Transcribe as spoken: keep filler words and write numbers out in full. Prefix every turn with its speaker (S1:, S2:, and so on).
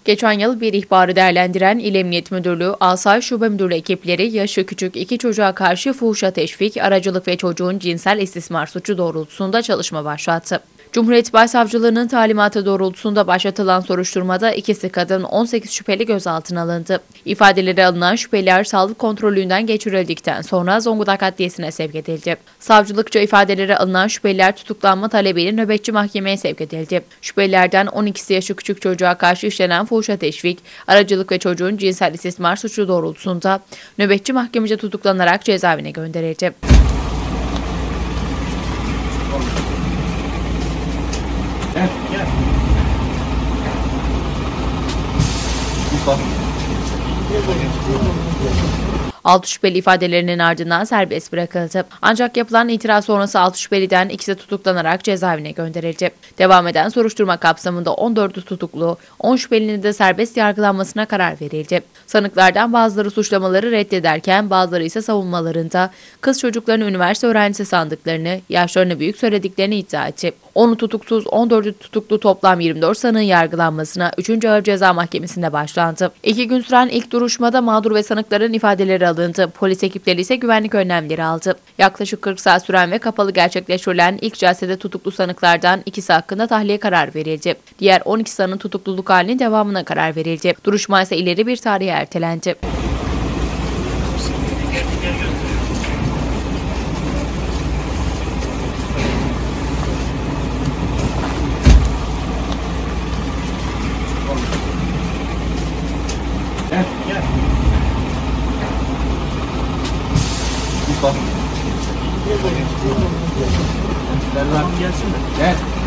S1: Geçen yıl bir ihbarı değerlendiren İl Emniyet Müdürlüğü, Asayiş Şube Müdürlüğü ekipleri yaşı küçük iki çocuğa karşı fuhuşa teşvik, aracılık ve çocuğun cinsel istismar suçu doğrultusunda çalışma başlattı. Cumhuriyet Başsavcılığı'nın talimatı doğrultusunda başlatılan soruşturmada ikisi kadın, on sekiz şüpheli gözaltına alındı. İfadeleri alınan şüpheliler sağlık kontrolünden geçirildikten sonra Zonguldak Adliyesi'ne sevk edildi. Savcılıkça ifadeleri alınan şüpheliler tutuklanma talebiyle nöbetçi mahkemeye sevk edildi. Şüphelilerden on ikisi yaşı küçük çocuğa karşı işlenen fuhuşa teşvik, aracılık ve çocuğun cinsel istismar suçu doğrultusunda nöbetçi mahkemece tutuklanarak cezaevine gönderildi.
S2: Gel, gel.
S1: Altı şüpheli ifadelerinin ardından serbest bırakıldı. Ancak yapılan itiraz sonrası altı şüpheliden ikisi tutuklanarak cezaevine gönderildi. Devam eden soruşturma kapsamında on dördü tutuklu, on şüphelinin de serbest yargılanmasına karar verildi. Sanıklardan bazıları suçlamaları reddederken bazıları ise savunmalarında kız çocuklarını üniversite öğrencisi sandıklarını, yaşlarını büyük söylediklerini iddia etti. onu tutuksuz, on dördü tutuklu toplam yirmi dört sanığın yargılanmasına üçüncü Ağır Ceza Mahkemesi'nde başlandı. İki gün süren ilk duruşmada mağdur ve sanıkların ifadeleri alındı. Polis ekipleri ise güvenlik önlemleri aldı. Yaklaşık kırk saat süren ve kapalı gerçekleştirilen ilk celsede tutuklu sanıklardan ikisi hakkında tahliye karar verildi. Diğer on iki sanığın tutukluluk halinin devamına karar verildi. Duruşma ise ileri bir tarihe ertelendi.
S2: Gel, gel. Bak. Gel, gelsin de. Gel.